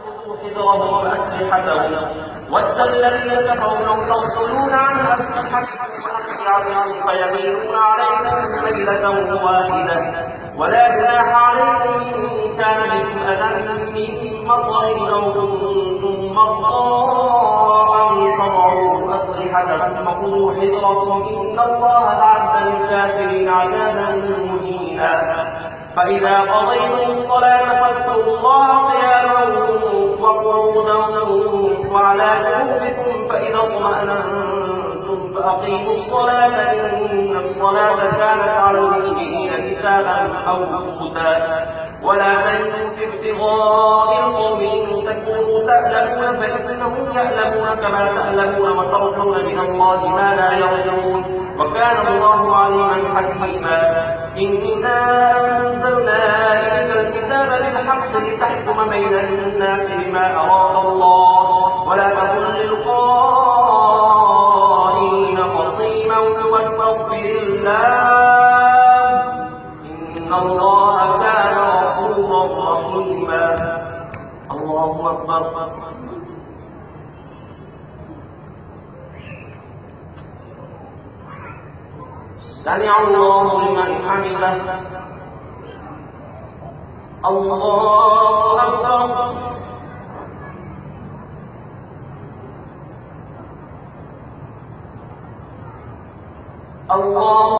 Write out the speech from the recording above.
خذوا حذرهم وأسلحتهم ود الذين كفروا لو تغفلون عن أسلحتكم وأمتعتكم فيميلون عليكم ميلة واحدة ولا جناح عليكم إن كان بكم أذى من مطر أو كنتم مرضى أن تضعوا أسلحتكم وخذوا حذركم إن الله أعد للكافرين عذابا مهينا. فإذا قضيتم الصلاة فاذكروا الله قياما وقعودا وعلى جنوبكم فإذا اطمأننتم فأقيموا الصلاة إن الصلاة كانت على المؤمنين كتابا موقوتا. ولا تهنوا في ابتغاء القوم إن تكونوا تألمون فإنهم يألمون كما تألمون وترجون من الله ما لا يرجون وكان الله عليما حكيما. إنا أنزلنا إليك الكتاب بالحق لتحكم بين الناس بما أراك الله ولا تكن للخائنين خصيما واستغفر الله إن الله كان غفورا رحيما. الله أكبر. سمع الله لمن حمده. الله أكبر. الله